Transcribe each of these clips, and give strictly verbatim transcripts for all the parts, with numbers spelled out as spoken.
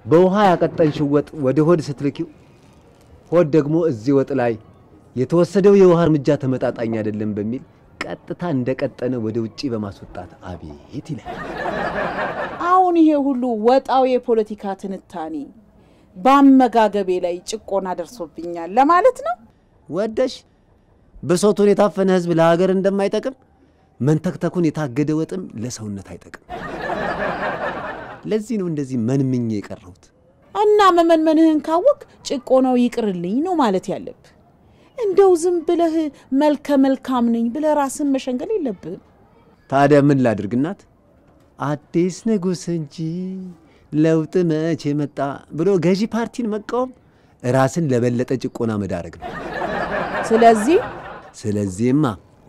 በውሃ ያቀጠንሽው ወጥ ወደ ሆድ ስትልኪው ሆድ ደግሞ እዚህ ወጥ ላይ የተወሰደው የውሃ እርምጃ ተመጣጣኝ አይደለም በሚል ቀጥታ እንደቀጠነ ወደ ውጪ በማስወጣት አቤት ይላል። አሁን ይሄ ሁሉ ወጣው የፖለቲካ ትንታኔ ባመጋገቤ ላይ ጭቆና ደርሶብኛል ለማለት ነው። ወደሽ በሶቱን የታፈነ ህዝብ ለሀገር እንደማይጠቅም መንተክተኩን የታገደ ወጥም ለሰውነት አይጠቅም። ለዚህ ነው እንደዚህ መንምኜ የቀረሁት። እና መመንመንህን ካወቅ ጭቆናው ይቅርልኝ ነው ማለት ያለብህ። እንደው ዝም ብለህ መልከ መልካም ነኝ ብለህ ራስን መሸንገል የለብህም። ታዲያ ምን ላድርግናት? አዲስ ንጉስ እንጂ ለውጥ መቼ መጣ ብሎ ገዢ ፓርቲን መቃወም ራስን ለበለጠ ጭቆና መዳረግ ነው። ስለዚህ ስለዚህማ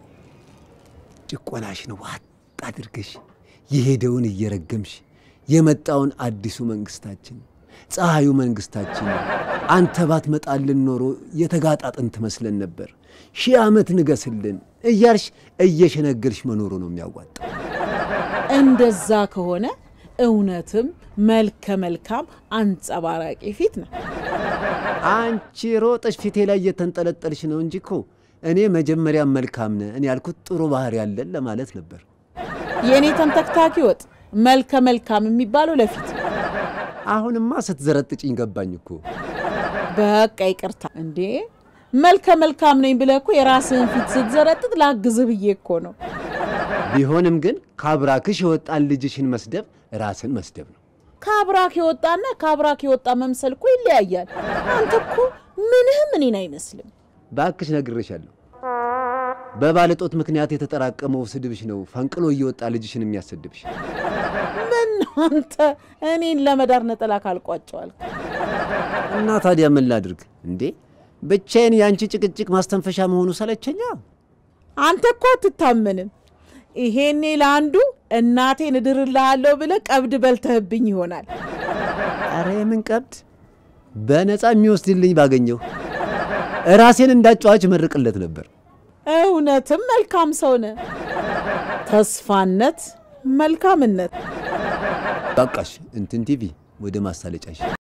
ጭቆናሽን ዋጥ አድርገሽ የሄደውን እየረገምሽ የመጣውን አዲሱ መንግስታችን ፀሐዩ መንግስታችን አንተ ባትመጣልን ኖሮ የተጋጣጥንት መስለን ነበር ሺህ ዓመት ንገስልን እያልሽ እየሸነገልሽ መኖሩ ነው የሚያዋጣው። እንደዛ ከሆነ እውነትም መልከ መልካም አንጸባራቂ ፊት ነው። አንቺ ሮጠሽ ፊቴ ላይ እየተንጠለጠልሽ ነው እንጂ እኮ እኔ መጀመሪያ መልካም ነህ እኔ ያልኩት ጥሩ ባህሪ ያለን ለማለት ነበር። የኔ ተንተክታኪ ወጥ መልከ መልካም የሚባለው ለፊት ነው። አሁንማ ስትዘረጥጭኝ ገባኝ እኮ። በቃ ይቅርታ እንዴ መልከ መልካም ነኝ ብለህ እኮ የራስህን ፊት ስትዘረጥጥ ላግዝህ ብዬ እኮ ነው። ቢሆንም ግን ካብራክሽ የወጣን ልጅሽን መስደብ ራስን መስደብ ነው። ካብራክ የወጣና ካብራክ የወጣ መምሰል እኮ ይለያያል። አንተ እኮ ምንህም እኔን አይመስልም። ባክሽ ነግሬሻለሁ። በባለጦት ምክንያት የተጠራቀመው ስድብሽ ነው ፈንቅሎ እየወጣ ልጅሽን የሚያሰድብሽ። ምን አንተ እኔን ለመዳር ነጠላ ካልቋጨዋል እና ታዲያ ምን ላድርግ እንዴ? ብቻዬን ያንቺ ጭቅጭቅ ማስተንፈሻ መሆኑ ሰለቸኛ። አንተ እኮ አትታመንም። ይሄኔ ለአንዱ እናቴን እድርልሃለሁ ብለህ ቀብድ በልተህብኝ ይሆናል። አረ ምን ቀብድ? በነፃ የሚወስድልኝ ባገኘው ራሴን እንዳጫዋች መርቅለት ነበር። እውነትም መልካም ሰው ነህ። ተስፋነት መልካምነት። በቃሽ እንትን ቲቪ ወደ ማሳለጫሽ